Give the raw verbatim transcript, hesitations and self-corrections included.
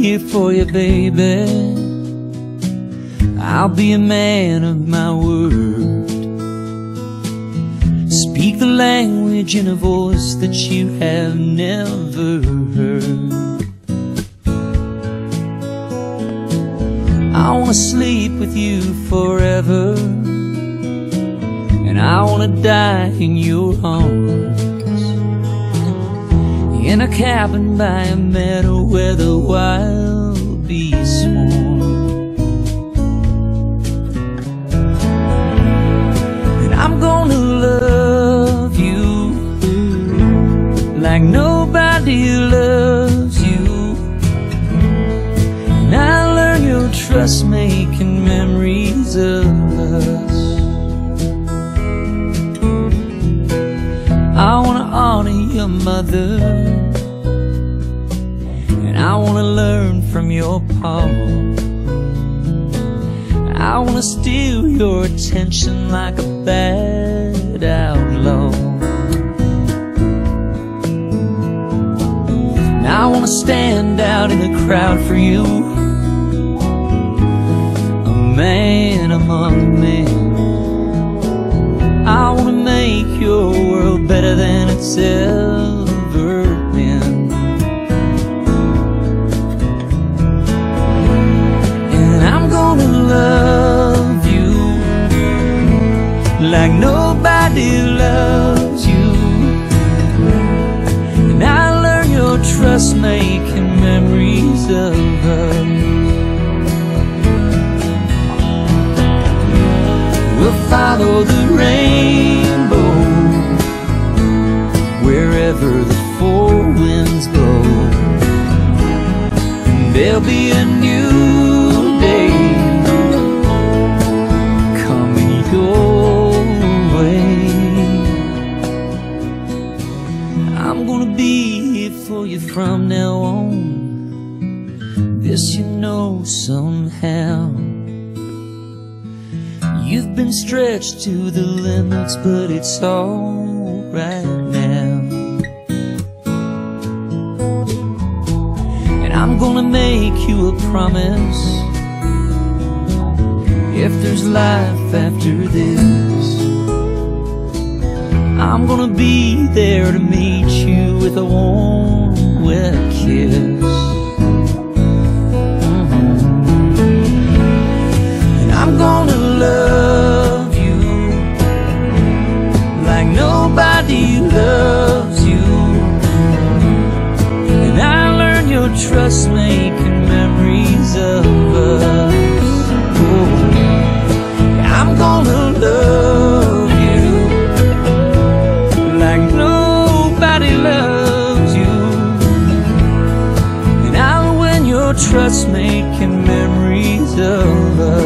here for you, baby. I'll be a man of my word. Speak the language in a voice that you have never heard. I wanna sleep with you forever, and I wanna die in your arms, in a cabin by a meadow where the wild bees swarm. And I'm gonna love you like nobody loves you, and I learn your trust making memories of us. I wanna honor your mother, and I wanna learn from your pa. I wanna steal your attention like a bad outlaw. And I wanna stand out in the crowd for you, a man among men. I wanna make your world better than it's ever been. And I'm gonna love you like nobody loves you, and I learn your trust making memories of us. We'll follow the rainbow wherever the four winds blow, and there'll be a new day coming your way. I'm gonna be here for you from now on, this you know somehow. You've been stretched to the limits, but it's all right now. And I'm gonna make you a promise, if there's life after this, I'm gonna be there to meet you with a warm, wet kiss. I'm gonna love you like nobody loves you, and I learn your trust making memories of us. Oh, I'm gonna love you like nobody loves you, and I'll win your trust making memories of us.